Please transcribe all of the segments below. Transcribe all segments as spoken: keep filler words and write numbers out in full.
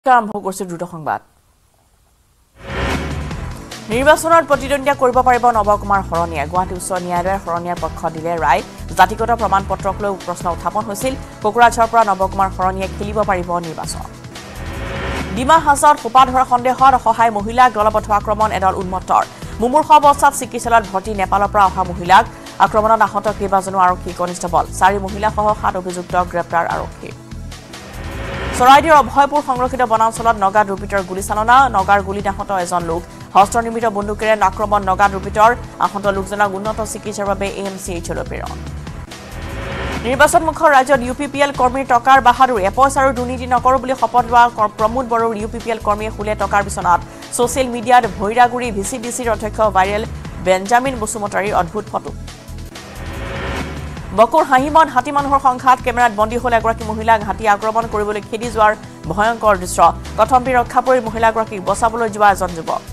আৰম্ভ কৰিছে দ্ৰুত সংবাদ নিৰ্বাচনত প্ৰতিদ্বন্দ্বিতা কৰিব পাৰিব নৱকুমাৰ হৰণীয়া গুৱাহাটী উচ্চ ন্যায়ালয়ৰ হৰণীয়াৰ পক্ষ দিলে ৰায় জাতিগত প্ৰমাণ পত্ৰক লৈ প্ৰশ্ন উত্থাপন হৈছিল কোকৰাঝাৰৰ পৰা নৱকুমাৰ হৰণীয়ে খেলিব পাৰিব নিৰ্বাচন ডিমা হাছাওত সোপা ধৰা সন্দেহত অসহায় মহিলাক দলবদ্ধ আক্ৰমণ এডাল উন্মত্তৰ মুমূৰ্ষ অৱস্থাত চিকিৎসালয়ত ভৰ্তি নেপালৰ পৰা অহা মহিলাক আক্ৰমণত আহত কেইবাজনো আৰক্ষী কনিষ্টেবল চাৰি মহিলাসহ সাত অভিযুক্ত গ্ৰেপ্তাৰ আৰক্ষী চৰাইদেউৰ অভয়পুৰ সংৰক্ষিত বনাঞ্চলত নগা দুৰ্বৃত্তৰ গুলীচালনা নগাৰ গুলীত আহত এজন লোক হস্তনিৰ্মিত বন্দুকেৰে আক্ৰমণ নগা দুৰ্বৃত্তৰ আহত লোকজনক উন্নত চিকিৎসাৰ বাবে এ এম চি এইচলৈ প্ৰেৰণ নিৰ্বাচনমুখৰ ৰাজ্যত ইউ পি পি এল কৰ্মীৰ টকাৰ বাহাদুৰ এপইচা আৰু দুৰ্নীতি নকৰো বুলি শপত লোৱা প্ৰমোদ বড়োৰ ইউ পি পি এল কৰ্মীয়ে শুলে টকাৰ বিচনাত ছ'চিয়েল মিডিয়াত ভৈৰাগুৰি ভি চি ডি চিৰ অধ্যক্ষ ভাইৰেল বেঞ্জামিন বসুমতাৰীৰ অদ্ভুত ফটো বকুৰ হাঁহিমত হাতী মানুহৰ সংঘাত কেমেৰাত বন্দী হল এগৰাকী মহিলাক হাতী আক্ৰমণ কৰিবলৈ খেদি যোৱাৰ ভয়ংকৰ দৃশ্য কথম্পি ৰক্ষা পৰি মহিলাগৰাকীক বচাবলৈ যোৱা এজন যুৱক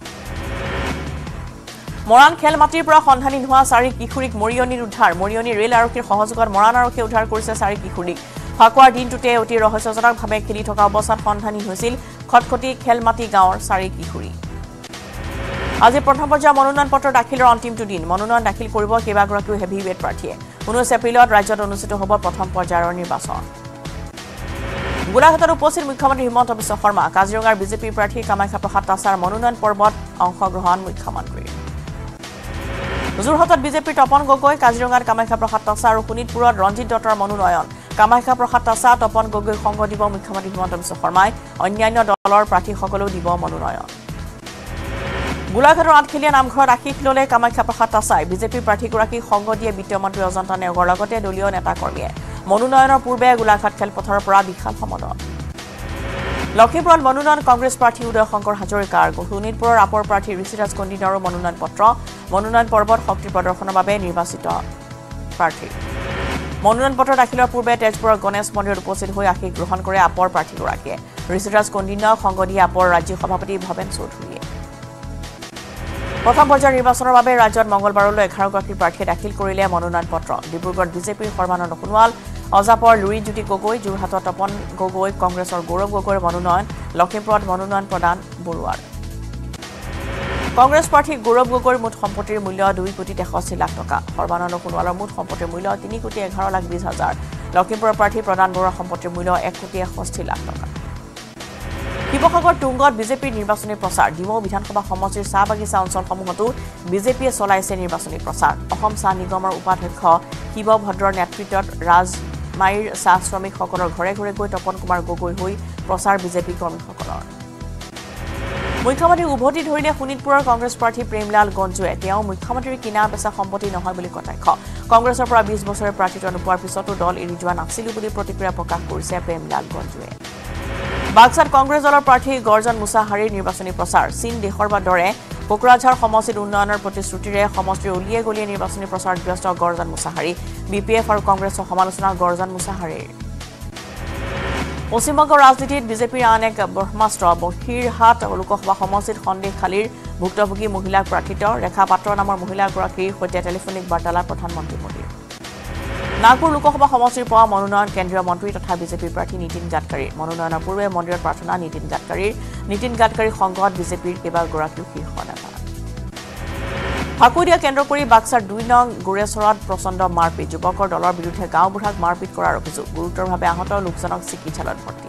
মৰাণ খেল মাটিৰ পৰা সন্ধানী নোহোৱা চাৰি কিশোৰীক মৰিয়নীৰ উদ্ধাৰ মৰিয়নী ৰেল আৰক্ষীৰ সহযোগত মৰাণ আৰক্ষীয়ে উদ্ধাৰ কৰিছে চাৰি কিশোৰীক ফাকুৱাৰ দিনটোতে অতি ৰহস্যজনকভাৱে খেলি থকা অৱস্থাত সন্ধানী হৈছিল খটখটি খেলমাটি গাঁৱৰ চাৰি কিশোৰী আজি প্ৰথম পৰ্যায়ৰ মনোনয়ন পত্ৰ দাখিলৰ অন্তিমটো দিন মনোনয়ন দাখিল কৰিব কেইবাগৰাকীও হেভি ৱেট প্ৰাৰ্থীয়ে ঊনৈশ এপ্ৰিলত ৰাজ্যত অনুষ্ঠিত হ'ব প্ৰথম পৰ্যায়ৰ নিৰ্বাচন গোলাঘাটত উপস্থিত মুখ্যমন্ত্ৰী হিমন্ত বিশ্ব শৰ্মা কাজিৰঙাৰ বিজেপি প্ৰাৰ্থী কামাখ্যা প্ৰসাদ তাছাৰ মনোনয়ন পৰ্বত অংশগ্ৰহণ মুখ্যমন্ত্ৰীৰ যোৰহাটত বিজেপিৰ তপন গগৈ কাজিৰঙাত কামাখ্যা প্ৰসাদ তাছা আৰু শোণিতপুৰত ৰঞ্জিত দত্তৰ মনোনয়ন কামাখ্যা প্ৰসাদ তাছা তপন গগৈ সংগ দিব মুখ্যমন্ত্ৰী হিমন্ত বিশ্ব শৰ্মাই অন্যান্য দলৰ প্ৰাৰ্থীসকলেও দিব মনোনয়ন গোলাঘাটৰ আঠখেলীয়া নামঘৰত আশীষ ললে কামাখ্যা প্ৰসাদ তাছাই বিজেপিৰ প্ৰাৰ্থীগৰাকীক সংগ দিয়ে বিত্ত মন্ত্ৰী অজন্তা নেওগৰ লগতে দলীয় নেতাকৰ্মীয়ে মনোনয়নৰ পূৰ্বে গোলাঘাট খেলপথাৰৰ পৰা বিশাল সমদল লখিমপুৰত মনোনয়ন কংগ্ৰেছ প্ৰাৰ্থী উদয় শংকৰ হাজৰিকাৰ শোণিতপুৰৰ আপৰ প্ৰাৰ্থী ঋষিৰাজ কণ্ডিনৰো মনোনয়ন পত্ৰ মনোনয়ন পৰ্বত শক্তি প্ৰদৰ্শনৰ বাবে নিৰ্বাচিত প্ৰাৰ্থী মনোনয়ন পত্ৰ দাখিলৰ পূৰ্বে তেজপুৰৰ গণেশ মন্দিৰত উপস্থিত হৈ আশীষ গ্ৰহণ কৰে আপৰ প্ৰাৰ্থীগৰাকীয়ে ঋষিৰাজ কণ্ডিনক সংগ দিয়ে আপৰ ৰাজ্য সভাপতি ভৱেন চৌধুৰীয়ে প্ৰথম পৰ্যায়ৰ নিৰ্বাচনৰ বাবে ৰাজ্যত মংগলবাৰলৈ এঘাৰগৰাকী প্ৰাৰ্থীয়ে দাখিল কৰিলে মনোনয়ন পত্ৰ ডিব্ৰুগড়ত বিজেপিৰ সৰ্বানন্দ সোণোৱাল অজাপৰ লুৰিজ্যোতি গগৈ যোৰহাটত তপন গগৈ কংগ্ৰেছৰ গৌৰৱ গগৈৰ মনোনয়ন লখিমপুৰত মনোনয়ন প্ৰদান বৰুৱাৰ কংগ্ৰেছ প্ৰাৰ্থী গৌৰৱ গগৈৰ মুঠ সম্পত্তিৰ মূল্য দুই কোটি তেষষ্ঠি লাখ টকা সৰ্বানন্দ সোণোৱালৰ মুঠ সম্পত্তিৰ মূল্য তিনি কোটি এঘাৰ লাখ বিশ হাজাৰ লখিমপুৰৰ প্ৰাৰ্থী প্ৰদান বৰুৱাৰ সম্পত্তিৰ মূল্য এক কোটি এষষ্ঠি লাখ টকা শিৱসাগৰ টুংগত বিজেপিৰ নিৰ্বাচনী প্ৰচাৰ ডিমৌ বিধানসভা সমষ্টিৰ চাহ বাগিচা অঞ্চলসমূহতো বিজেপিয়ে চলাইছে নিৰ্বাচনী প্ৰচাৰ অসম চাহ নিগমৰ উপাধ্যক্ষ শিৱভদ্ৰৰ নেতৃত্বত ৰাজমাইৰ চাহ শ্ৰমিকসকলৰ ঘৰে ঘৰে গৈ তপন কুমাৰ গগৈ হৈ প্ৰচাৰ বিজেপি কৰ্মীসকলৰ মুখ্যমন্ত্ৰীক উভতি ধৰিলে শোণিতপুৰৰ কংগ্ৰেছ প্ৰাৰ্থী প্ৰেমলাল গঞ্জুৱে তেওঁ মুখ্যমন্ত্ৰীৰ কিনা বেচা সম্পত্তি নহয় বুলি কটাক্ষ কংগ্ৰেছৰ পৰা বিশ বছৰে প্ৰাৰ্থীত্ব নোপোৱাৰ পিছতো দল এৰি যোৱা নাছিল বুলি প্ৰতিক্ৰিয়া প্ৰকাশ কৰিছে প্ৰেমলাল গঞ্জুৱে বাক্সাত কংগ্ৰেছ দলৰ প্ৰাৰ্থী গৰ্জন মুছাহাৰীৰ নিৰ্বাচনী প্ৰচাৰ চীন দেশৰ দৰে কোকৰাঝাৰ সমষ্টিত উন্নয়নৰ প্ৰতিশ্ৰুতিৰে সমষ্টিৰ উলিয়ে গলিয়ে নিৰ্বাচনী প্ৰচাৰত ব্যস্ত গৰ্জন মুছাহাৰী বি পি এফ আৰু কংগ্ৰেছৰ সমালোচনা গৰ্জন মুছাহাৰীৰ পশ্চিমবংগৰ ৰাজনীতিত বিজেপিৰ আন এক ব্ৰহ্মাস্ত্ৰ বহিৰহাট লোকসভা সমষ্টিত সন্দেহখালীৰ ভুক্তভোগী মহিলাক প্ৰাৰ্থিত ৰেখা পাত্ৰ নামৰ মহিলাগৰাকীৰ সৈতে টেলিফোনিক বাৰ্তালাপ প্ৰধানমন্ত্ৰী মোদীৰ নাগপুৰ লোকসভা সমষ্টিৰ পৰা মনোনয়ন কেন্দ্ৰীয় মন্ত্ৰী তথা বিজেপিৰ প্ৰাৰ্থী নীতিন গাডকাৰীৰ মনোনয়নৰ পূৰ্বে মন্দিৰত প্ৰাৰ্থনা নীতিন গাডকাৰীৰ নীতিন গাডকাৰীৰ সংঘত বিজেপিৰ কেইবাগৰাকীও শীৰ্ষ নেতা ফাকুদিয়া কেন্দ্ৰ কৰি বাক্সাৰ দুই নং গোৰেশ্বৰত প্ৰচণ্ড মাৰপিট যুৱকৰ দলৰ বিৰুদ্ধে গাঁও বুঢ়াক মাৰপিট কৰাৰ অভিযোগ গুৰুতৰভাৱে আহত লোকজনক চিকিৎসালয়ত ভৰ্তি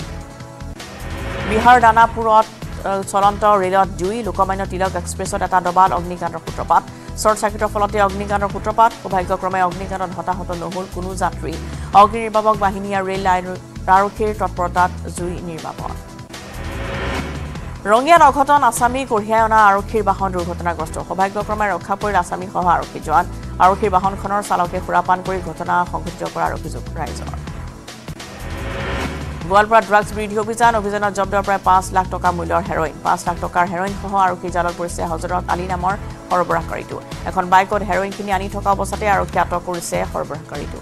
বিহাৰ দানাপুৰত চলন্ত ৰেলত জুই লোকমান্য তিলক এক্সপ্ৰেছত এটা ডবাল অগ্নিকাণ্ডৰ সূত্ৰপাত শ্বৰ্ট চাৰ্কিটৰ ফলতে অগ্নিকাণ্ডৰ সূত্ৰপাত সৌভাগ্যক্ৰমে অগ্নিকাণ্ডত হতাহত নহল কোনো যাত্ৰী অগ্নি নিৰ্বাপক বাহিনী আৰু ৰেল আৰক্ষীৰ তৎপৰতাত জুই নিৰ্বাপন ৰঙিয়াত অঘটন আছামী কঢ়িয়াই অনা আৰক্ষীৰ বাহন দুৰ্ঘটনাগ্ৰস্ত সৌভাগ্যক্ৰমে ৰক্ষা পৰিল আছামী সহ আৰক্ষী জোৱান আৰক্ষীৰ বাহনখনৰ চালকে সুৰাপান কৰি ঘটনা সংঘটিত কৰাৰ অভিযোগ ৰাইজৰ গোৱালপাৰাত ড্ৰাগছ বিৰোধী অভিযান অভিযানত জব্দ প্ৰায় পাঁচ লাখ টকা মূল্যৰ হেৰইন পাঁচ লাখ টকাৰ হেৰইনসহ আৰক্ষী জালত পৰিছে হজৰত আলী নামৰ সৰবৰাহকাৰীটো এখন বাইকত হেৰইনখিনি আনি থকা অৱস্থাতে আৰক্ষী আটক কৰিছে সৰবৰাহকাৰীটো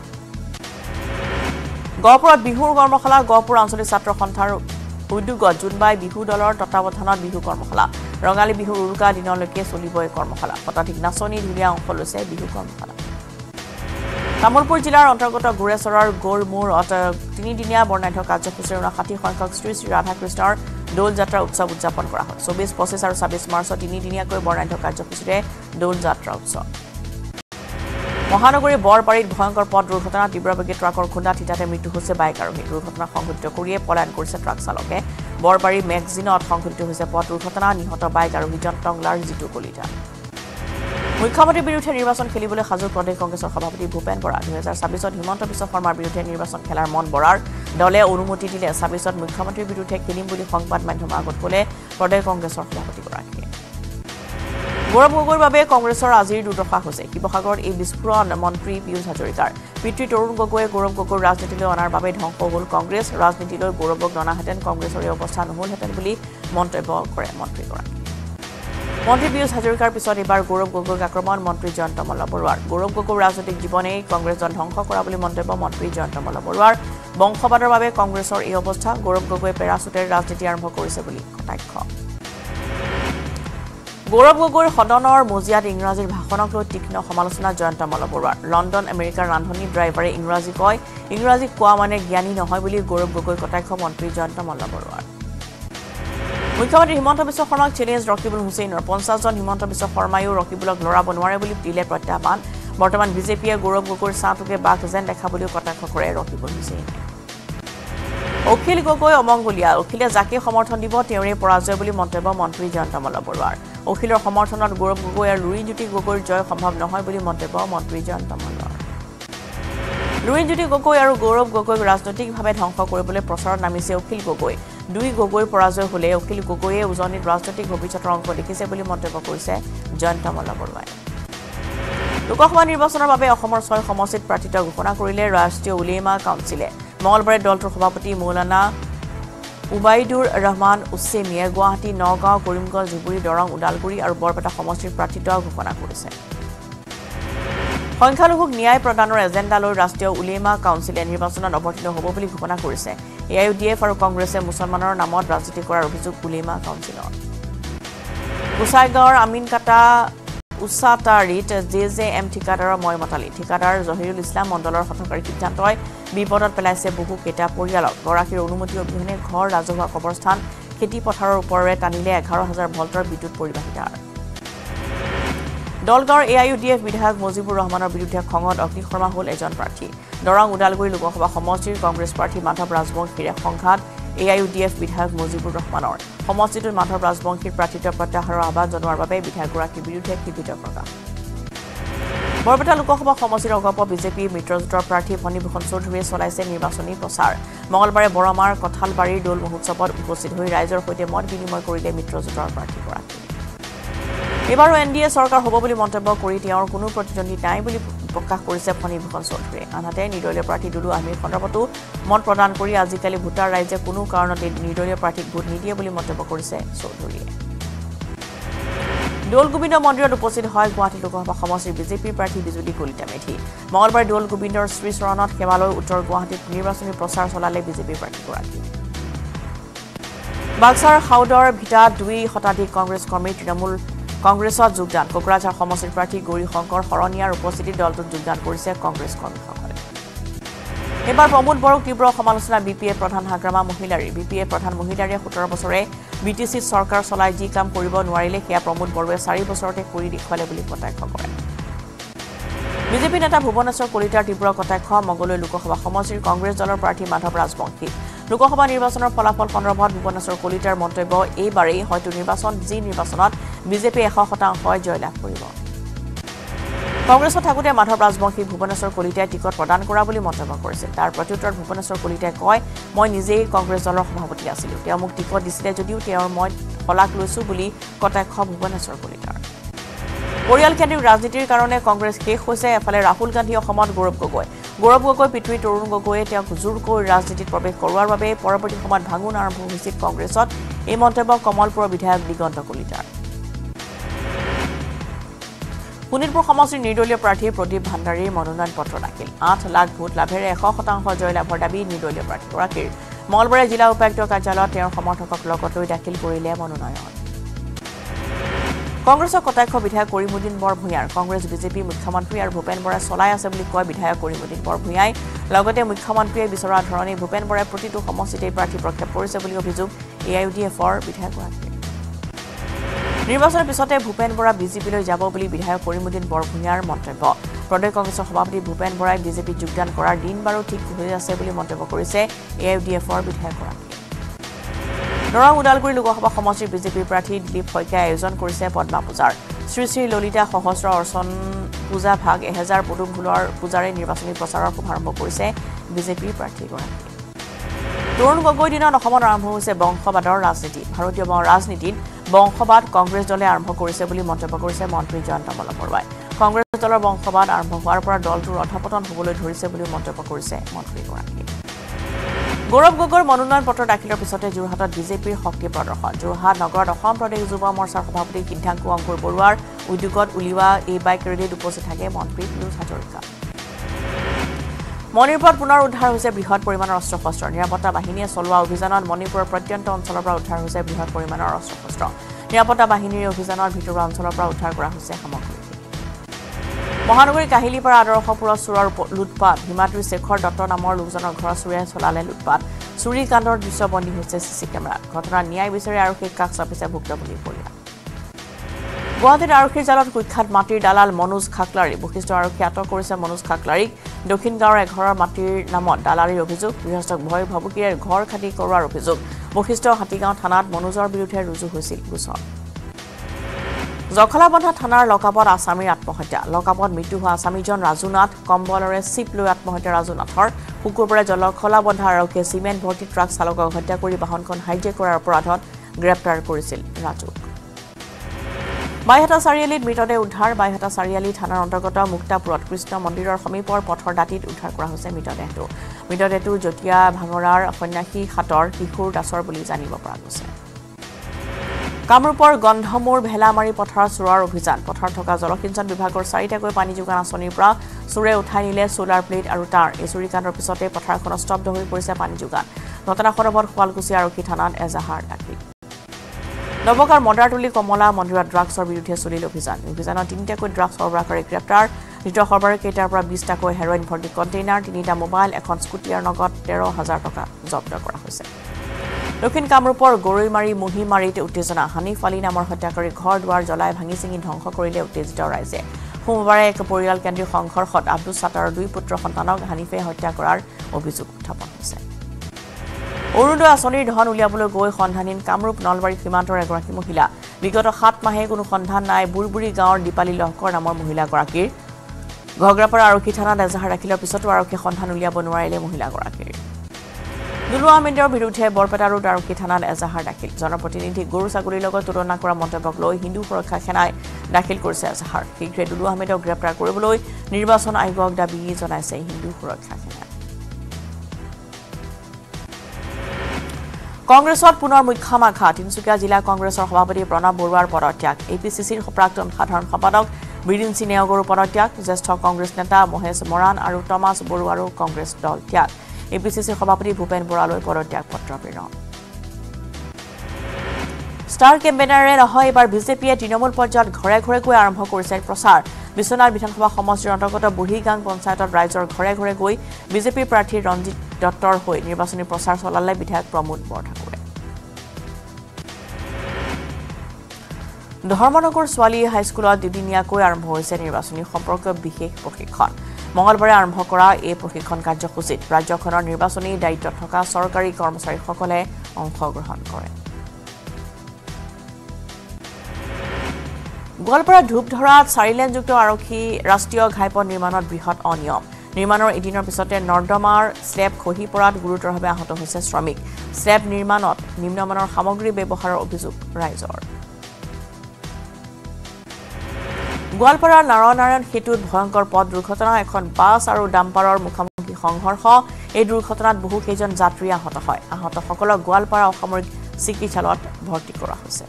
গহপুৰত বিহুৰ কৰ্মশালা গহপুৰ আঞ্চলিক ছাত্ৰ সন্থাৰ উদ্যোগত জোনবাই বিহু দলৰ তত্বাৱধানত বিহু কৰ্মশালা ৰঙালী বিহুৰ উৰুকা দিনলৈকে চলিব এই কৰ্মশালা শতাধিক নাচনী ঢুলীয়া অংশ লৈছে বিহু কৰ্মশালা তামুলপুৰ জিলাৰ অন্তৰ্গত গুৰেশ্বৰৰ গৌৰমূৰ তিনিদিনীয়া বৰ্ণাঢ্য কাৰ্যসূচীৰ ষাঠি সংখ্যক শ্ৰী শ্ৰী ৰাধাকৃষ্ণৰ দৌল যাত্ৰা উৎসৱ উদযাপন কৰা হয় চৌবিশ পঁচিশ আৰু ছাব্বিশ মাৰ্চত তিনিদিনীয়াকৈ বৰ্ণাঢ্য কাৰ্যসূচীৰে দৌল যাত্ৰা উৎসৱ মহানগৰীৰ বৰবাৰীত ভয়ংকৰ পথ দুৰ্ঘটনা তীব্ৰবেগী ট্ৰাকৰ খুন্দাত থিতাতে মৃত্যু হৈছে বাইক আৰোহী দুৰ্ঘটনা সংঘটিত কৰিয়ে পলায়ন কৰিছে ট্ৰাক চালকে বৰবাৰী মেগজিনত সংঘটিত হৈছে পথ দুৰ্ঘটনা নিহত বাইক আৰোহীজন টংলাৰ জিতু কলিতা মুখ্যমন্ত্ৰীৰ বিৰুদ্ধে নিৰ্বাচন খেলিবলৈ সাজু প্ৰদেশ কংগ্ৰেছৰ সভাপতি ভূপেন বৰা দুহেজাৰ ছাব্বিছত হিমন্ত বিশ্ব শৰ্মাৰ বিৰুদ্ধে নিৰ্বাচন খেলাৰ মন বৰাৰ দলে অনুমতি দিলে ছাব্বিছত মুখ্যমন্ত্ৰীৰ বিৰুদ্ধে খেলিম বুলি সংবাদ মাধ্যমৰ আগত ক'লে প্ৰদেশ কংগ্ৰেছৰ সভাপতিগৰাকীয়ে গৌৰৱ গগৈৰ বাবে কংগ্ৰেছৰ আজিৰ দুৰ্দশা হৈছে শিৱসাগৰত এই বিস্ফোৰণ মন্ত্ৰী পীয়ুষ হাজৰিকাৰ পিতৃ তৰুণ গগৈয়ে গৌৰৱ গগৈৰ ৰাজনীতিলৈ অনাৰ বাবে ধ্বংস হ'ল কংগ্ৰেছ ৰাজনীতিলৈ গৌৰৱক ননাহেঁতেন কংগ্ৰেছৰ এই অৱস্থা নহলহেঁতেন বুলি মন্তব্য কৰে মন্ত্ৰীগৰাকীয়ে মন্ত্ৰী পীয়ুষ হাজৰিকাৰ পিছত এবাৰ গৌৰৱ গগৈক আক্ৰমণ মন্ত্ৰী জয়ন্ত মল্ল বৰুৱাৰ গৌৰৱ গগৈৰ ৰাজনৈতিক জীৱনেই কংগ্ৰেছ দল ধ্বংস কৰা বুলি মন্তব্য মন্ত্ৰী জয়ন্ত মল্ল বৰুৱাৰ বংশবাদৰ বাবে কংগ্ৰেছৰ এই অৱস্থা গৌৰৱ গগৈয়ে পেৰাচুটেৰে ৰাজনীতি আৰম্ভ কৰিছে বুলি কটাক্ষ গৌৰৱ গগৈৰ সদনৰ মজিয়াত ইংৰাজীৰ ভাষণক লৈ তীক্ষ্ণ সমালোচনা জয়ন্ত মল্ল বৰুৱাৰ লণ্ডন আমেৰিকাৰ ৰান্ধনী ড্ৰাইভাৰে ইংৰাজী কয় ইংৰাজী কোৱা মানে জ্ঞানী নহয় বুলি গৌৰৱ গগৈৰ কটাক্ষ মন্ত্ৰী জয়ন্ত মল্ল বৰুৱাৰ মুখ্যমন্ত্ৰী হিমন্ত বিশ্ব শৰ্মাক চেলেঞ্জ ৰকিবুল হুছেইনৰ পঞ্চাছজন হিমন্ত বিশ্ব শৰ্মায়ো ৰকিবুলক লৰাব নোৱাৰে বুলি দিলে প্ৰত্যাহ্বান বৰ্তমান বিজেপিয়ে গৌৰৱ গগৈৰ ছাঁটোকে বাঘ যেন দেখা বুলিও কটাক্ষ কৰে ৰকিবুল হুছেইনে অখিল গগৈ অমংগলীয়া অখিলে যাকে সমৰ্থন দিব তেওঁৰে পৰাজয় বুলি মন্তব্য মন্ত্ৰী জয়ন্ত মল্ল বৰুৱাৰ অখিলৰ সমৰ্থনত গৌৰৱ গগৈ আৰু লুৰিণজ্যোতি গগৈৰ জয় সম্ভৱ নহয় বুলি মন্তব্য মন্ত্ৰী জয়ন্ত মল্লৰ লুৰিণজ্যোতি গগৈ আৰু গৌৰৱ গগৈক ৰাজনৈতিকভাৱে ধ্বংস কৰিবলৈ প্ৰচাৰত নামিছে অখিল গগৈ দুই গগৈৰ পৰাজয় হলে অখিল গগৈয়ে উজনিত ৰাজনৈতিক ভৱিষ্যতৰ অংশ দেখিছে বুলি মন্তব্য কৰিছে জয়ন্ত মল্ল বৰুৱাই লোকসভা নিৰ্বাচনৰ বাবে অসমৰ ছয় সমষ্টিত প্ৰাৰ্থিত্ব ঘোষণা কৰিলে ৰাষ্ট্ৰীয় উলেমা কাউন্সিলে মঙলবাৰে দলটোৰ সভাপতি মৌলানা উবাইদুৰ ৰহমান উছেমিয়ে গুৱাহাটী নগাঁও কৰিমগঞ্জ ধুবুৰী দৰং ওদালগুৰি আৰু বৰপেটা সমষ্টিৰ প্ৰাৰ্থিত্ব ঘোষণা কৰিছে সংখ্যালঘুক ন্যায় প্ৰদানৰ এজেণ্ডা লৈ ৰাষ্ট্ৰীয় উলেমা কাউন্সিলে নিৰ্বাচনত অৱতীৰ্ণ হ'ব বুলি ঘোষণা কৰিছে A I U D F আৰু কংগ্ৰেছে মুছলমানৰ নামত ৰাজনীতি কৰাৰ অভিযোগ উলেমা কাউন্সিলৰ গোসাইগাঁৱৰ আমিনকাটা উচ্চাতাৰিত জে জে এম ঠিকাদাৰৰ ময়মতালি ঠিকাদাৰ জহিৰুল ইছলাম মণ্ডলৰ হঠকাৰী সিদ্ধান্তই বিপদত পেলাইছে বহু কেইটা পৰিয়ালক গৰাকীৰ অনুমতি অবিহনে ঘৰ ৰাজহুৱা কবৰস্থান খেতি পথাৰৰ ওপৰেৰে টানিলে এঘাৰ হাজাৰ ভল্টৰ বিদ্যুৎ পৰিবাহিতাৰ দলগাঁৱৰ A I U D F বিধায়ক মজিবুৰ ৰহমানৰ বিৰুদ্ধে খঙত অগ্নিশৰ্মা হ'ল এজন প্ৰাৰ্থী দৰং ওদালগুৰি লোকসভা সমষ্টিৰ কংগ্ৰেছ প্ৰাৰ্থী মাধৱ ৰাজবংশীৰে সংঘাত A I U D F বিধায়ক মজিবুৰ ৰহমানৰ সমষ্টিটোত মাধৱ ৰাজবংশীৰ প্ৰাৰ্থিত্ব প্ৰত্যাহাৰৰ আহ্বান জনোৱাৰ বাবে বিধায়কগৰাকীৰ বিৰুদ্ধে ক্ষিপ্ত প্ৰকাশ বৰপেটা লোকসভা সমষ্টিৰ অগপ বিজেপি মিত্ৰজোঁটৰ প্ৰাৰ্থী ফণীভূষণ চৌধুৰীয়ে চলাইছে নিৰ্বাচনী প্ৰচাৰ মঙলবাৰে বৰমাৰ কঁঠালবাৰীৰ দৌল মহোৎসৱত উপস্থিত হৈ ৰাইজৰ সৈতে মত বিনিময় কৰিলে মিত্ৰজোঁটৰ প্ৰাৰ্থীগৰাকী এবাৰো এন ডি এ চৰকাৰ হ'ব বুলি মন্তব্য কৰি তেওঁৰ কোনো প্ৰতিদ্বন্দ্বী নাই বুলি প্ৰকাশ কৰিছে ফণীভূষণ চৌধুৰীয়ে আনহাতে নিৰ্দলীয় প্ৰাৰ্থী দুলু আহমেদ সন্দৰ্ভতো মত প্ৰদান কৰি আজিকালি ভোটাৰ ৰাইজে কোনো কাৰণতে নিৰ্দলীয় প্ৰাৰ্থীক ভোট নিদিয়ে বুলি মন্তব্য কৰিছে চৌধুৰীয়ে দৌল গোবিন্দ মন্দিৰত উপস্থিত হয় গুৱাহাটী লোকসভা সমষ্টিৰ বিজেপিৰ প্ৰাৰ্থী বিজুলী কলিতা মেধি মঙলবাৰে দৌল গোবিন্দৰ শ্ৰীচৰণত সেৱালৈ উত্তৰ গুৱাহাটীত নিৰ্বাচনী প্ৰচাৰ চলালে বিজেপিৰ প্ৰাৰ্থীগৰাকী বাক্সাৰ হাউদৰ ভিটাত দুই শতাধিক কংগ্ৰেছ কৰ্মী তৃণমূল কংগ্ৰেছত যোগদান কোকৰাঝাৰ সমষ্টিৰ প্ৰাৰ্থী গৌৰী শংকৰ শৰণীয়াৰ উপস্থিতিত দলটোত যোগদান কৰিছে কংগ্ৰেছ কৰ্মীসকলে এবাৰ প্ৰমোদ বড়োক তীব্ৰ সমালোচনা বি পি এ প্ৰধান Hagrama Mohilary B P A প্ৰধান মহিলাৰীয়ে সোতৰ বছৰে বি টি চিত চৰকাৰ চলাই যি কাম কৰিব নোৱাৰিলে সেয়া প্ৰমোদ বড়োৱে চাৰি বছৰতে কৰি দেখুৱালে বুলি কটাক্ষ কৰে বিজেপি নেতা ভুৱনেশ্বৰ কলিতাৰ তীব্ৰ কটাক্ষ মংগলদৈ লোকসভা সমষ্টিৰ কংগ্ৰেছ দলৰ প্ৰাৰ্থী মাধৱ ৰাজবংশী লোকসভা নিৰ্বাচনৰ ফলাফল সন্দৰ্ভত ভুৱনেশ্বৰ কলিতাৰ মন্তব্য এইবাৰেই হয়তো নিৰ্বাচন যি নিৰ্বাচনত বিজেপি এশ শতাংশই জয়লাভ কৰিব কংগ্ৰেছত থাকোঁতে মাধৱ ৰাজবংশী ভুৱনেশ্বৰ কলিতাই টিকট প্ৰদান কৰা বুলি মন্তব্য কৰিছিল তাৰ প্ৰত্যুত্তৰত ভুৱনেশ্বৰ কলিতাই কয় মই নিজেই কংগ্ৰেছ দলৰ সভাপতি আছিলোঁ তেওঁ মোক টিকট দিছিলে যদিও তেওঁৰ মই শলাগ লৈছোঁ বুলি কটাক্ষ ভুৱনেশ্বৰ কলিতাৰ পৰিয়ালকেন্দ্ৰিক ৰাজনীতিৰ কাৰণে কংগ্ৰেছ শেষ হৈছে এফালে ৰাহুল গান্ধী অসমত গৌৰৱ গগৈ গৌৰৱ গগৈ পিতৃ তৰুণ গগৈয়ে তেওঁক জোৰকৈ ৰাজনীতিত প্ৰৱেশ কৰোৱাৰ বাবে পৰৱৰ্তী সময়ত ভাঙোন আৰম্ভ হৈছিল কংগ্ৰেছত এই মন্তব্য কমলপুৰৰ বিধায়ক দিগন্ত কলিতাৰ শোণিতপুৰ সমষ্টিৰ নিৰ্দলীয় প্ৰাৰ্থী প্ৰদীপ ভাণ্ডাৰীৰ মনোনয়ন পত্ৰ দাখিল আঠ লাখ ভোট লাভেৰে এশ শতাংশ জয়লাভৰ দাবী নিৰ্দলীয় প্ৰাৰ্থীগৰাকীৰ মঙলবাৰে জিলা উপায়ুক্ত কাৰ্যালয়ত তেওঁৰ সমৰ্থকক লগত লৈ দাখিল কৰিলে মনোনয়ন কংগ্ৰেছৰ কটাক্ষ বিধায়ক কৰিমুদ্দিন বৰভূঞাৰ কংগ্ৰেছ বিজেপি মুখ্যমন্ত্ৰী আৰু ভূপেন বৰাই চলাই আছে বুলি কয় বিধায়ক কৰিমুদ্দিন বৰভূঞাই লগতে মুখ্যমন্ত্ৰীয়ে বিচৰা ধৰণে ভূপেন বৰাই প্ৰতিটো সমষ্টিতে প্ৰাৰ্থী প্ৰক্ষেপ কৰিছে বুলি অভিযোগ এ আই ইউ ডি এফৰ বিধায়কগৰাকীয়ে নিৰ্বাচনৰ পিছতে ভূপেন বৰা বিজেপিলৈ যাব বুলি বিধায়ক কৰিমুদ্দিন বৰভূঞাৰ মন্তব্য প্ৰদেশ কংগ্ৰেছৰ সভাপতি ভূপেন বৰাই বিজেপিত যোগদান কৰাৰ দিন বাৰু ঠিক হৈ আছে বুলি মন্তব্য কৰিছে এ আই ইউ ডি এফৰ বিধায়কগৰাকীয়ে নৰং উদালগুৰি লোকসভা সমষ্টিৰ বিজেপিৰ প্ৰাৰ্থী দিলীপ শইকীয়াই আয়োজন কৰিছে পদ্মা পূজাৰ শ্ৰী শ্ৰী ললিতা সহস্ৰ অৰ্চন পূজা ভাগ এহেজাৰ পদুম ফুলৰ পূজাৰে নিৰ্বাচনী প্ৰচাৰৰ শুভাৰম্ভ কৰিছে বিজেপিৰ প্ৰাৰ্থীগৰাকীয়ে তৰুণ গগৈ দিনত অসমত আৰম্ভ হৈছে বংশবাদৰ ৰাজনীতি ভাৰতীয় ৰাজনীতিত বংশবাদ কংগ্ৰেছ দলে আৰম্ভ কৰিছে বুলি মন্তব্য কৰিছে মন্ত্ৰী জয়ন্ত মল্লবৰুৱাই কংগ্ৰেছ দলৰ বংশবাদ আৰম্ভ হোৱাৰ পৰা দলটোৰ অধপতন হ'বলৈ ধৰিছে বুলি মন্তব্য কৰিছে মন্ত্ৰীগৰাকীয়ে গৌৰৱ গগৈৰ মনোনয়ন পত্ৰ দাখিলৰ পিছতে যোৰহাটত বিজেপিৰ শক্তি প্ৰদৰ্শন যোৰহাট নগৰত অসম প্ৰদেশ যুৱ মৰ্চাৰ সভাপতি সিদ্ধাংকু অংকুৰ বৰুৱাৰ উদ্যোগত উলিওৱা এই বাইক ৰেলীত উপস্থিত থাকে মন্ত্ৰী পিয়ুষ হাজৰিকা মণিপুৰত পুনৰ উদ্ধাৰ হৈছে বৃহৎ পৰিমাণৰ অস্ত্ৰ শস্ত্ৰ নিৰাপত্তা বাহিনীয়ে চলোৱা অভিযানত মণিপুৰৰ প্ৰত্যন্ত অঞ্চলৰ পৰা উদ্ধাৰ হৈছে বৃহৎ পৰিমাণৰ অস্ত্ৰ শস্ত্ৰ নিৰাপত্তা বাহিনীৰ অভিযানত ভিতৰুৱা অঞ্চলৰ পৰা উদ্ধাৰ কৰা হৈছে সামগ্ৰী মহানগৰীৰ কাহিলীপাৰা আদৰ্শপুৰত চোৰৰ লুটপাট হিমাদ্ৰী শেখৰ দত্ত নামৰ লোকজনৰ ঘৰৰ চোৰে চলালে লুটপাট চুৰি কাণ্ডৰ দৃশ্যবন্দী হৈছে চিচি কেমেৰাত ঘটনাত ন্যায় বিচাৰি আৰক্ষীক কাষ চাপিছে ভুক্তভোগী পৰিয়াল গুৱাহাটীত আৰক্ষীৰ জালত কুখ্যাত মাটিৰ দালাল মনোজ খাকলাৰী বশিষ্ঠ আৰক্ষী আটক কৰিছে মনোজ খাকলাৰীক দক্ষিণ গাঁৱৰ এঘৰৰ মাটিৰ নামত দালালীৰ অভিযোগ গৃহস্থক ভয় ভাবুকিৰে ঘৰ খাটি কৰোৱাৰ অভিযোগ বশিষ্ঠ হাতীগাঁও থানাত মনোজৰ বিৰুদ্ধে ৰুজু হৈছিল গোচৰ জখলাবন্ধা থানাৰ লকাপত আছামীৰ আত্মহত্যা লকাপত মৃত্যু হোৱা আছামীজন ৰাজুনাথ কম্বলৰে চিপ লৈ আত্মহত্যা ৰাজুনাথৰ শুকুৰবাৰে জলখলাবন্ধা আৰক্ষীয়ে চিমেণ্ট ভৰ্তি ট্ৰাক চালকক হত্যা কৰি বাহনখন হাইজেক কৰাৰ অপৰাধত গ্ৰেপ্তাৰ কৰিছিল ৰাজুক বাইহাটা চাৰিআলিত মৃতদেহ উদ্ধাৰ বাইহাটা চাৰিআলি থানাৰ অন্তৰ্গত মুক্তাপুৰত কৃষ্ণ মন্দিৰৰ সমীপৰ পথৰ দাঁতিত উদ্ধাৰ কৰা হৈছে মৃতদেহটো মৃতদেহটো জটিয়া ভাঙৰাৰ সন্যাসী হাতৰ কিশোৰ দাসৰ বুলি জানিব পৰা গৈছে কামৰূপৰ গন্ধমূৰ ভেলামাৰী পথাৰৰ চোৰৰ অভিযান পথাৰত থকা জলসিঞ্চন বিভাগৰ চাৰিটাকৈ পানী যোগান আঁচনিৰ পৰা চোৰে উঠাই নিলে সোলাৰ প্লেট আৰু তাঁৰ এই চুৰিকাণ্ডৰ পিছতে পথাৰখন স্তব্ধ হৈ পৰিছে পানী যোগান ঘটনা সন্দৰ্ভত শুৱালকুছি আৰক্ষী থানাত এজাহাৰ দাখিল নৱকাৰ মদাৰতুলি কমলা মন্দিৰত ড্ৰাগছৰ বিৰুদ্ধে চলিল অভিযান অভিযানত তিনিটাকৈ ড্ৰাগছ সৰবৰাহকাৰী গ্ৰেপ্তাৰ ধৃত সৰবৰাহকেইটাৰ পৰা বিশটাকৈ হেৰইন ভৰ্তি কণ্টেইনাৰ তিনিটা মোবাইল এখন স্কুটি আৰু নগদ তেৰ হাজাৰ টকা জব্দ কৰা হৈছে দক্ষিণ কামৰূপৰ গৰৈমাৰী মুহিমাৰীত উত্তেজনা হানিফ আলী নামৰ হত্যাকাৰী ঘৰ দুৱাৰ জ্বলাই ভাঙি চিঙি ধ্বংস কৰিলে উত্তেজিত ৰাইজে সোমবাৰে এক পৰিয়াল কেন্দ্ৰীয় সংঘৰ্ষত আব্দুল ছাটাৰৰ দুই পুত্ৰ সন্তানক হানিফে হত্যা কৰাৰ অভিযোগ উত্থাপন হৈছে অৰুণোদয় আঁচনিৰ ধন উলিয়াবলৈ গৈ সন্ধানহীন কামৰূপ নলবাৰী সীমান্তৰ এগৰাকী মহিলা বিগত সাত মাহে কোনো সন্ধান নাই বুৰবুৰী গাঁৱৰ দীপালী লহকৰ নামৰ মহিলাগৰাকীৰ ঘগ্ৰাপাৰা আৰক্ষী থানাত এজাহাৰ দাখিলৰ পিছতো আৰক্ষীয়ে সন্ধান উলিয়াব নোৱাৰিলে মহিলাগৰাকীৰ দুলু আহমেদৰ বিৰুদ্ধে বৰপেটা ৰোড আৰক্ষী থানাত এজাহাৰ দাখিল জনপ্ৰতিনিধিক গৰু ছাগলীৰ লগত তুলনা কৰা মন্তব্যক লৈ হিন্দু সুৰক্ষা সেনাই দাখিল কৰিছে এজাহাৰ শীঘ্ৰে দুলু আহমেদক গ্ৰেপ্তাৰ কৰিবলৈ নিৰ্বাচন আয়োগক দাবী জনাইছে হিন্দু সুৰক্ষা সেনাই কংগ্ৰেছত পুনৰ মুখ্যমাখা তিনিচুকীয়া জিলা কংগ্ৰেছৰ সভাপতি প্ৰণৱ বৰুৱাৰ পদত্যাগ এ পি চি চিৰ প্ৰাক্তন সাধাৰণ সম্পাদক বীৰেন সিং নেওগৰৰ পদত্যাগ জ্যেষ্ঠ কংগ্ৰেছ নেতা মহেশ মৰাণ আৰু টমাছ বৰুৱাৰো কংগ্ৰেছ দল ত্যাগ এ পি চি চিৰ সভাপতি ভূপেন বৰালৈ পদত্যাগ পত্ৰ প্ৰেৰণ ষ্টাৰ কেম্পেইনাৰে নহয় এবাৰ বিজেপিয়ে তৃণমূল পৰ্যায়ত ঘৰে ঘৰে গৈ আৰম্ভ কৰিছে প্ৰচাৰ বিশ্বনাথ বিধানসভা সমষ্টিৰ অন্তৰ্গত বুঢ়ীগাং পঞ্চায়তত ৰাইজৰ ঘৰে ঘৰে গৈ বিজেপিৰ প্ৰাৰ্থী ৰঞ্জিত দত্তৰ হৈ নিৰ্বাচনী প্ৰচাৰ চলালে বিধায়ক প্ৰমোদ বৰঠাকুৰে ধৰ্মনগৰ ছোৱালী হাইস্কুলত দুদিনীয়াকৈ আৰম্ভ হৈছে নিৰ্বাচনী সম্পৰ্কীয় বিশেষ প্ৰশিক্ষণ মঙলবাৰে আৰম্ভ কৰা এই প্ৰশিক্ষণ কাৰ্যসূচীত ৰাজ্যখনৰ নিৰ্বাচনী দায়িত্বত থকা চৰকাৰী কৰ্মচাৰীসকলে অংশগ্ৰহণ কৰে গোৱালপাৰা ধূপধৰাত চাৰিলেনযুক্ত আৰক্ষী ৰাষ্ট্ৰীয় ঘাইপথ নিৰ্মাণত বৃহৎ অনিয়ম নিৰ্মাণৰ এদিনৰ পিছতে নৰ্দমাৰ স্লেব খহি পৰাত গুৰুতৰভাৱে আহত হৈছে শ্ৰমিক স্লেব নিৰ্মাণত নিম্নমানৰ সামগ্ৰী ব্যৱহাৰৰ অভিযোগ ৰাইজৰ গোৱালপাৰাৰ নাৰায়ণ সেতুত ভয়ংকৰ পথ দুৰ্ঘটনা এখন বাছ আৰু ডাম্পাৰৰ মুখামুখি সংঘৰ্ষ এই দুৰ্ঘটনাত বহু কেইজন যাত্ৰী আহত হয় আহতসকলক গোৱালপাৰা অসামৰিক চিকিৎসালয়ত ভৰ্তি কৰা হৈছে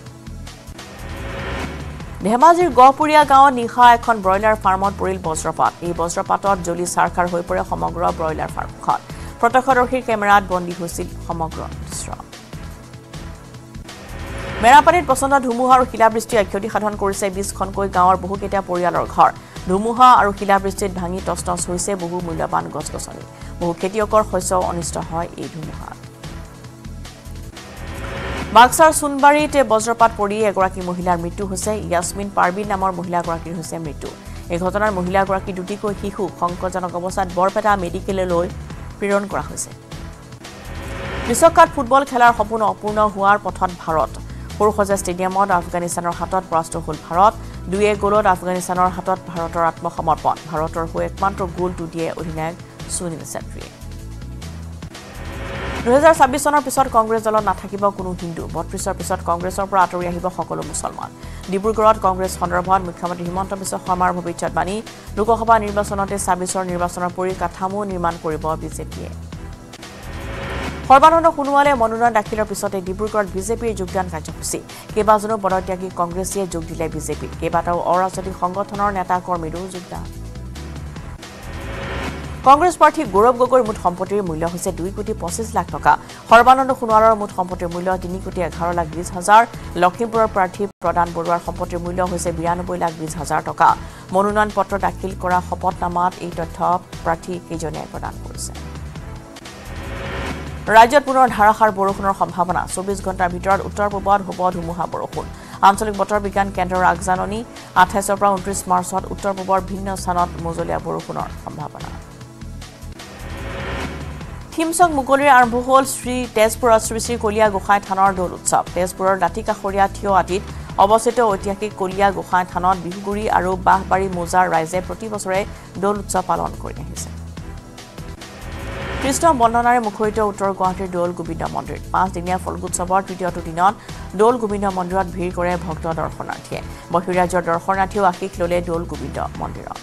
ধেমাজিৰ গহপুৰীয়া গাঁৱত নিশা এখন ব্ৰইলাৰ ফাৰ্মত পৰিল বজ্ৰপাত এই বজ্ৰপাতত জ্বলি চাৰখাৰ হৈ পৰে সমগ্ৰ ব্ৰইলাৰ ফাৰ্মখন প্ৰত্যক্ষদৰ্শীৰ কেমেৰাত বন্দী হৈছিল সমগ্ৰ দৃশ্য মেৰাপানীত পচন্দ ধুমুহা আৰু শিলাবৃষ্টিয়ে ক্ষতি সাধন কৰিছে বিশ খনকৈ গাঁৱৰ বহুকেইটা পৰিয়ালৰ ঘৰ ধুমুহা আৰু শিলাবৃষ্টিত ভাঙি তছনছ হৈছে বহু মূল্যৱান গছ-গছনি বহু খেতিয়কৰ শস্য অনিষ্ট হয় এই ধুমুহা বাক্সাৰ সুনবাৰীতে বজ্ৰপাত পৰি এগৰাকী মহিলাৰ মৃত্যু হৈছে ইয়াসমিন পাৰবিন নামৰ মহিলাগৰাকীৰ হৈছে মৃত্যু এই ঘটনাৰ মহিলাগৰাকী দুটিকৈ শিশু সংকটজনক অৱস্থাত বৰপেটা মেডিকেললৈ প্ৰেৰণ কৰা হৈছে বিশ্বকাপ ফুটবল খেলাৰ সপোন অপূৰ্ণ হোৱাৰ পথত ভাৰত সৰুসজা ষ্টেডিয়ামত আফগানিস্তানৰ হাতত পৰাস্ত হ'ল ভাৰত দুই এক গ'লত আফগানিস্তানৰ হাতত ভাৰতৰ আত্মসমৰ্পণ ভাৰতৰ হৈ একমাত্ৰ গ'লটো দিয়ে অধিনায়ক সুনীল ছেত্ৰীয়ে দুই হাজাৰ ছাব্বিছ চনৰ পিছত কংগ্ৰেছ দলত নাথাকিব কোনো হিন্দু বত্ৰিশৰ পিছত কংগ্ৰেছৰ পৰা আঁতৰি আহিব সকলো মুছলমান ডিব্ৰুগড়ত কংগ্ৰেছ সন্দৰ্ভত মুখ্যমন্ত্ৰী হিমন্ত বিশ্ব শৰ্মাৰ ভৱিষ্যৎবাণী লোকসভা নিৰ্বাচনতে ছাব্বিছৰ নিৰ্বাচনৰ পৰিকাঠামো নিৰ্মাণ কৰিব বিজেপিয়ে সৰ্বানন্দ সোণোৱালে মনোনয়ন দাখিলৰ পিছতে ডিব্ৰুগড়ত বিজেপিৰ যোগদান কাৰ্যসূচী কেইবাজনো পদত্যাগী কংগ্ৰেছীয়ে যোগ দিলে বিজেপি কেইবাটাও অৰাজনৈতিক সংগঠনৰ নেতা কৰ্মীৰো যোগদান কংগ্ৰেছ প্ৰাৰ্থী গৌৰৱ গগৈৰ মুঠ সম্পত্তিৰ মূল্য হৈছে দুই কোটি পঁচিছ লাখ টকা সৰ্বানন্দ সোণোৱালৰ মুঠ সম্পত্তিৰ মূল্য তিনি কোটি এঘাৰ লাখ বিশ হাজাৰ লখিমপুৰৰ প্ৰাৰ্থী প্ৰদান বৰুৱাৰ সম্পত্তিৰ মূল্য হৈছে বিৰানব্বৈ লাখ বিশ হাজাৰ টকা মনোনয়ন পত্ৰ দাখিল কৰা শপতনামাত এই তথ্য প্ৰাৰ্থী কেইজনে প্ৰদান কৰিছে ৰাজ্যত পুনৰ ধাৰাসাৰ বৰষুণৰ সম্ভাৱনা চৌবিছ ঘণ্টাৰ ভিতৰত উত্তৰ পূবত হ'ব ধুমুহা বৰষুণ আঞ্চলিক বতৰ বিজ্ঞান কেন্দ্ৰৰ আগজাননী আঠাইছৰ পৰা ঊনত্ৰিছ মাৰ্চত উত্তৰ পূবৰ ভিন্ন স্থানত মজলীয়া বৰষুণৰ সম্ভাৱনা থিমছং মুকলিৰ আৰম্ভ হ'ল শ্ৰী তেজপুৰৰ শ্ৰী শ্ৰী কলীয়া গোসাঁই থানৰ দৌল উৎসৱ তেজপুৰৰ দাঁতিকাষৰীয়া থিয় আদিত অৱস্থিত ঐতিহাসিক কলীয়া গোসাঁই থানত বিহুগুৰি আৰু বাঁহবাৰী মোজাৰ ৰাইজে প্ৰতি বছৰে দৌল উৎসৱ পালন কৰি আহিছে কৃষ্ণ বন্দনাৰে মুখৰিত উত্তৰ গুৱাহাটীৰ দৌল গোবিন্দ মন্দিৰ পাঁচদিনীয়া ফলগোৎসৱৰ তৃতীয়টো দিনত দৌল গোবিন্দ মন্দিৰত ভিৰ কৰে ভক্ত দৰ্শনাৰ্থীয়ে বহিৰাজ্যৰ দৰ্শনাৰ্থীও আশীষ ল'লে দৌল গোবিন্দ মন্দিৰত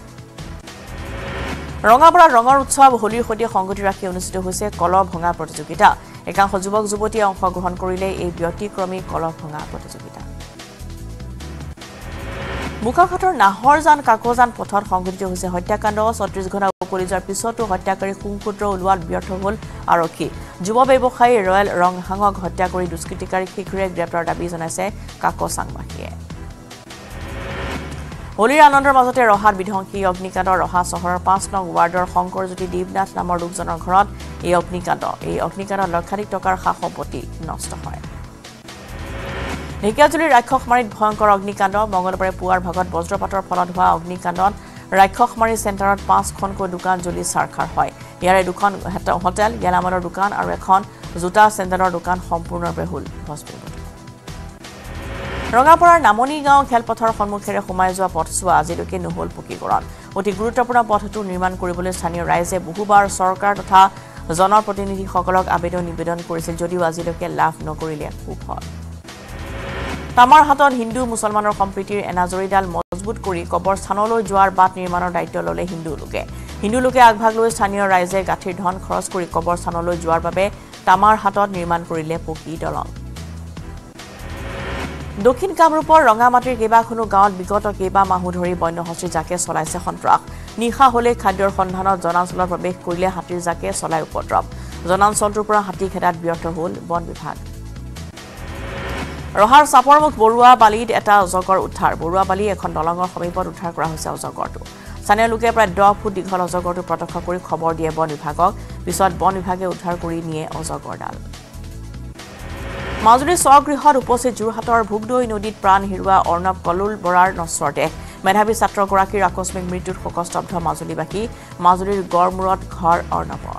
ৰঙাপাৰাৰ ৰঙৰ উৎসৱ হোলীৰ সৈতে সংগতি ৰাখি অনুষ্ঠিত হৈছে কলহ ভঙা প্ৰতিযোগিতা একাংশ যুৱক যুৱতীয়ে অংশগ্ৰহণ কৰিলে এই ব্যতিক্ৰমী কলহ ভঙা প্ৰতিযোগিতা মুখাঘাটৰ নাহৰজান কাকজান পথত সংঘটিত হৈছে হত্যাকাণ্ড ছত্ৰিশ ঘণ্টা উকলি যোৱাৰ পিছতো হত্যাকাৰী সুংসূত্ৰ ওলোৱাত ব্যৰ্থ হ'ল আৰক্ষী যুৱ ব্যৱসায়ী ৰয়েল ৰংহাঙক হত্যা কৰি দুষ্কৃতিকাৰীক শীঘ্ৰে গ্ৰেপ্তাৰ দাবী জনাইছে কাকচাংবাসীয়ে হোলীৰ আনন্দৰ মাজতে ৰহাত বিধ্বংসী অগ্নিকাণ্ড ৰহা চহৰৰ পাঁচ নং ৱাৰ্ডৰ শংকৰজ্যোতি দেৱনাথ নামৰ লোকজনৰ ঘৰত এই অগ্নিকাণ্ড এই অগ্নিকাণ্ডত লক্ষাধিক টকাৰ সা সম্পত্তি নষ্ট হয় ঢেকিয়াজুলিৰ ৰাক্ষসমাৰীত ভয়ংকৰ অগ্নিকাণ্ড মঙলবাৰে পুৱাৰ ভাগত বজ্ৰপাতৰ ফলত হোৱা অগ্নিকাণ্ডত ৰাক্ষসমাৰী চেণ্টাৰত পাঁচখনকৈ দোকান জ্বলি চাৰখাৰ হয় ইয়াৰে দুখন হোটেল গেলামালৰ দোকান আৰু এখন জোতা চেণ্ডেলৰ দোকান সম্পূৰ্ণৰূপে হ'ল ভস্মীভূত ৰঙাপাৰাৰ নামনি গাঁও খেলপথৰ সন্মুখেৰে সোমাই যোৱা পথছোৱা আজিলৈকে নহ'ল পকীকৰণ অতি গুৰুত্বপূৰ্ণ পথটো নিৰ্মাণ কৰিবলৈ স্থানীয় ৰাইজে বহুবাৰ চৰকাৰ তথা জনপ্ৰতিনিধিসকলক আবেদন নিবেদন কৰিছিল যদিও আজিলৈকে লাভ নকৰিলে সুফল তামাৰ হাতত হিন্দু মুছলমানৰ সম্প্ৰীতিৰ এনাজৰীডাল মজবুত কৰি কবৰস্থানলৈ যোৱাৰ বাট নিৰ্মাণৰ দায়িত্ব ল'লে হিন্দু লোকে হিন্দু লোকে আগভাগ লৈ স্থানীয় ৰাইজে গাঁঠিৰ ধন খৰচ কৰি কবৰস্থানলৈ যোৱাৰ বাবে তামাৰ হাতত নিৰ্মাণ কৰিলে পকী দলং দক্ষিণ কামৰূপৰ ৰঙামাটিৰ কেইবাখনো গাঁৱত বিগত কেইবা মাহো ধৰি বন্যহস্তীৰ জাকে চলাইছে সন্ত্ৰাস নিশা হ'লে খাদ্যৰ সন্ধানত জনাঞ্চলত প্ৰৱেশ কৰিলে হাতীৰ জাকে চলাই উপদ্ৰৱ জনাঞ্চলটোৰ পৰা হাতী খেদাত ব্যৰ্থ হ'ল বন বিভাগ ৰহাৰ চাপৰমুখ বৰুৱা বালিত এটা অজগৰ উদ্ধাৰ বৰুৱা বালি এখন দলঙৰ সমীপত উদ্ধাৰ কৰা হৈছে অজগৰটো স্থানীয় লোকে প্ৰায় দহ ফুট দীঘল অজগৰটো প্ৰত্যক্ষ কৰি খবৰ দিয়ে বন বিভাগক পিছত বন বিভাগে উদ্ধাৰ কৰি নিয়ে অজগৰডাল মাজুলীৰ স্বগৃহত উপস্থিত যোৰহাটৰ ভোগদৈ নদীত প্ৰাণ হেৰুওৱা অৰ্ণৱ কলুল বৰাৰ নশ্বৰ দেহ মেধাৱী ছাত্ৰগৰাকীৰ আকস্মিক মৃত্যুত শোকস্তব্ধ মাজুলীবাসী মাজুলীৰ গড়মূৰত ঘৰ অৰ্ণৱৰ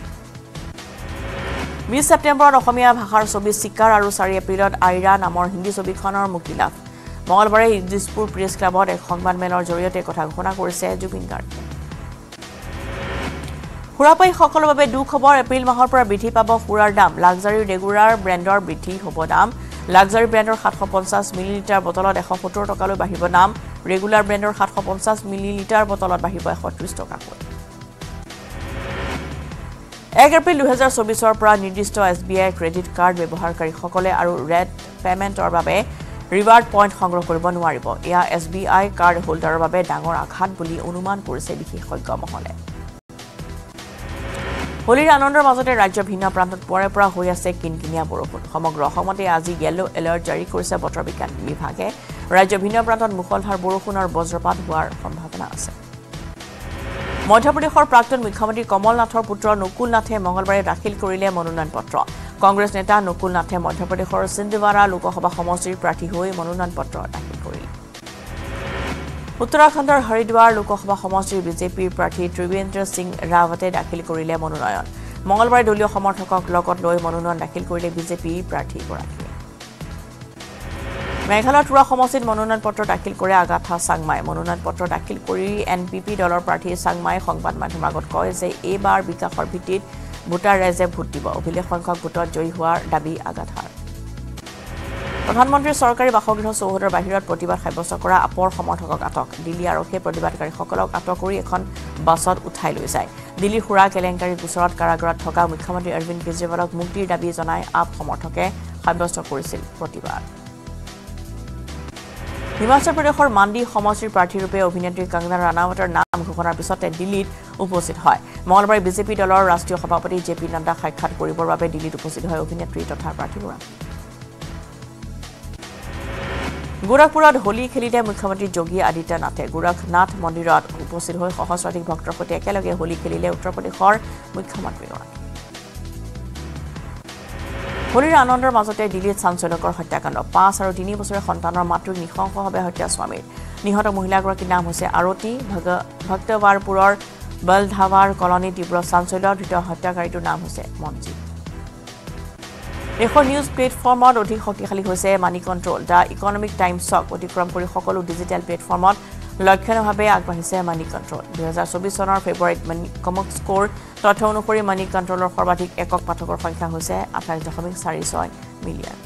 বিশ ছেপ্টেম্বৰত অসমীয়া ভাষাৰ ছবি চিকাৰ আৰু চাৰি এপ্ৰিলত আইৰা নামৰ হিন্দী ছবিখনৰ মুক্তি লাভ মঙলবাৰে দিছপুৰ প্ৰেছ ক্লাবত এক সংবাদমেলৰ জৰিয়তে কথা ঘোষণা কৰিছে জুবিন গাৰ্গে সুৰাপায়ীসকলৰ বাবে দুখবৰ এপ্ৰিল মাহৰ পৰা বৃদ্ধি পাব সুৰাৰ দাম লাক্সাৰী ৰেগুলাৰ ব্ৰেণ্ডৰ বৃদ্ধি হ'ব দাম লাক্সাৰী ব্ৰেণ্ডৰ সাতশ পঞ্চাছ মিলিলিটাৰ বটলত এশ সত্তৰ টকালৈ বাঢ়িব দাম ৰেগুলাৰ ব্ৰেণ্ডৰ সাতশ পঞ্চাছ মিলিলিটাৰ বটলত বাঢ়িব এশ ত্ৰিছ টকাকৈ এক এপ্ৰিল দুহেজাৰ চৌবিছৰ পৰা নিৰ্দিষ্ট S B I credit card ব্যৱহাৰকাৰীসকলে আৰু ৰেড পেমেণ্টৰ বাবে ৰিৱাৰ্ড পইণ্ট সংগ্ৰহ কৰিব নোৱাৰিব এয়া এছ বি আই কাৰ্ড হোল্ডাৰৰ বাবে ডাঙৰ আঘাত বুলি অনুমান কৰিছে বিশেষজ্ঞ মহলে হোলীৰ আনন্দৰ মাজতে ৰাজ্যৰ ভিন্ন প্ৰান্তত পৰে পৰা হৈ আছে কিনকিনীয়া বৰষুণ সমগ্ৰ অসমতে আজি ইয়েলো এলাৰ্ট জাৰি কৰিছে বতৰ বিজ্ঞান বিভাগে ৰাজ্যৰ ভিন্ন প্ৰান্তত মুখলধাৰ বৰষুণৰ বজ্ৰপাত হোৱাৰ সম্ভাৱনা আছে মধ্যপ্ৰদেশৰ প্ৰাক্তন মুখ্যমন্ত্ৰী কমল নাথৰ পুত্ৰ নকুল নাথে মঙলবাৰে দাখিল কৰিলে মনোনয়ন পত্ৰ কংগ্ৰেছ নেতা নকুল নাথে মধ্যপ্ৰদেশৰ সিন্ধৱাৰা লোকসভা সমষ্টিৰ প্ৰাৰ্থী হৈ মনোনয়ন পত্ৰ দাখিল কৰিলে উত্তৰাখণ্ডৰ হৰিদ্বাৰ লোকসভা সমষ্টিৰ বিজেপিৰ প্ৰাৰ্থী ত্ৰিবেন্দ্ৰ সিং ৰাৱতে দাখিল কৰিলে মনোনয়ন মঙলবাৰে দলীয় সমৰ্থকক লগত লৈ মনোনয়ন দাখিল কৰিলে বিজেপিৰ প্ৰাৰ্থীগৰাকীয়ে মেঘালয়ৰ তুৰা সমষ্টিত মনোনয়ন পত্ৰ দাখিল কৰে আগাথা চাংমাই মনোনয়ন পত্ৰ দাখিল কৰি এন পি পি দলৰ প্ৰাৰ্থী চাংমাই সংবাদ মাধ্যমৰ আগত কয় যে এইবাৰ বিকাশৰ ভিত্তিত ভোটাৰ ৰাইজে ভোট দিব অভিলেখ সংখ্যক ভোটত জয়ী হোৱাৰ দাবী আগাথাৰ প্ৰধানমন্ত্ৰীৰ চৰকাৰী বাসগৃহ চৌহদৰ বাহিৰত প্ৰতিবাদ সাব্যস্ত কৰা আপৰ সমৰ্থকক আটক দিল্লী আৰক্ষীয়ে প্ৰতিবাদকাৰীসকলক আটক কৰি এখন বাছত উঠাই লৈ যায় দিল্লীৰ সুৰা কেলেংকাৰী গোচৰত কাৰাগাৰত থকা মুখ্যমন্ত্ৰী অৰবিন্দ কেজৰিৱালক মুক্তিৰ দাবী জনাই আপ সমৰ্থকে সাব্যস্ত কৰিছিল প্ৰতিবাদ হিমাচল প্ৰদেশৰ মাণ্ডি সমষ্টিৰ প্ৰাৰ্থীৰূপে অভিনেত্ৰী কংগনা ৰাণাৱতৰ নাম ঘোষণাৰ পিছতে দিল্লীত উপস্থিত হয় মঙলবাৰে বিজেপি দলৰ ৰাষ্ট্ৰীয় সভাপতি জে পি নাড্ডাক সাক্ষাৎ কৰিবৰ বাবে দিল্লীত উপস্থিত হয় অভিনেত্ৰী তথা প্ৰাৰ্থীগৰাকী গোৰখপুৰত হোলী খেলিলে মুখ্যমন্ত্ৰী যোগী আদিত্যনাথে গোৰখনাথ মন্দিৰত উপস্থিত হৈ সহস্ৰাধিক ভক্তৰ সৈতে একেলগে হোলী খেলিলে উত্তৰ প্ৰদেশৰ মুখ্যমন্ত্ৰীগৰাকী হোলীৰ আনন্দৰ মাজতে দিল্লীত চাঞ্চল্যকৰ হত্যাকাণ্ড পাঁচ আৰু তিনি বছৰীয়া সন্তানৰ মাতৃক নৃশংসভাৱে হত্যা স্বামীৰ নিহত মহিলাগৰাকীৰ নাম হৈছে আৰতী ভক্তৱাৰপুৰৰ বলধাৱাৰ কলনী তীব্ৰ চাঞ্চল্য ধৃত হত্যাকাৰীটোৰ নাম হৈছে মনজিত দেশৰ নিউজ প্লেটফৰ্মত অধিক শক্তিশালী হৈছে মানি কণ্ট্ৰল দ্য ইকনমিক টাইমছক অতিক্ৰম কৰি সকলো ডিজিটেল প্লেটফৰ্মত লক্ষণীয়ভাৱে আগবাঢ়িছে মানি কণ্ট্ৰল দুহেজাৰ চৌবিশ চনৰ ফেব্ৰুৱাৰীত মানি কমক স্ক'ৰ তথ্য অনুসৰি মানি কণ্ট্ৰলৰ সৰ্বাধিক একক পাঠকৰ সংখ্যা হৈছে আঠাইছ দশমিক চাৰি ছয় মিলিয়ন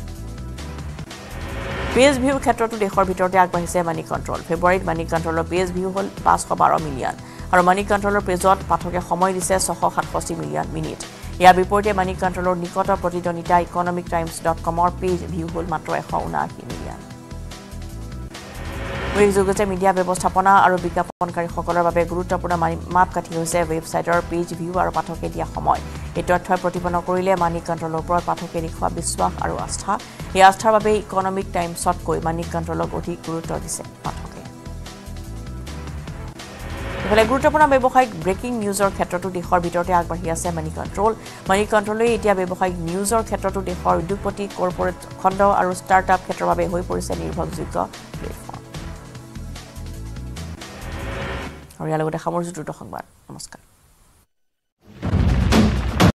পেজ ভিউৰ ক্ষেত্ৰতো দেশৰ ভিতৰতে আগবাঢ়িছে মানি কণ্ট্ৰল ফেব্ৰুৱাৰীত মানি কণ্ট্ৰলৰ পেজ ভিউ হ'ল পাঁচশ বাৰ মিলিয়ন আৰু মানি কণ্ট্ৰলৰ পেজত পাঠকে সময় দিছে ছশ সাতষষ্ঠি মিলিয়ন মিনিট ইয়াৰ বিপৰীতে মানি কণ্ট্ৰলৰ নিকট প্ৰতিদ্বন্দ্বিতা ইকনমিক টাইমছ ডট কমৰ পেজ ভিউ হ'ল মাত্ৰ এশ ঊনাশী মিলিয়ন উল্লেখযোগ্য মিডিয়া ব্যৱস্থাপনা আৰু বিজ্ঞাপনকাৰীসকলৰ বাবে গুৰুত্বপূৰ্ণ মাপকাঠি হৈছে ৱেবছাইটৰ পেজ ভিউ আৰু পাঠকে দিয়া সময় এই তথ্যই প্ৰতিপন্ন কৰিলে মানি কণ্ট্ৰলৰ ওপৰত পাঠকে দেখুওৱা বিশ্বাস আৰু আস্থা এই আস্থাৰ বাবে ইকনমিক টাইমছতকৈ মানি কণ্ট্ৰলক অধিক গুৰুত্ব দিছে পাঠকে ইফালে গুৰুত্বপূৰ্ণ ব্যৱসায়িক ব্ৰেকিং নিউজৰ ক্ষেত্ৰতো দেশৰ ভিতৰতে আগবাঢ়ি আছে মানি কণ্ট্ৰল মানি কণ্ট্ৰলে এতিয়া ব্যৱসায়িক নিউজৰ ক্ষেত্ৰতো দেশৰ উদ্যোগপতি কৰ্পৰেট খণ্ড আৰু ষ্টাৰ্টআপ ক্ষেত্ৰৰ বাবে হৈ পৰিছে নিৰ্ভৰযোগ্য প্লেটফৰ্ম আৰু ইয়াৰ লগতে সামৰিছোঁ দ্ৰুত সংবাদ নমস্কাৰ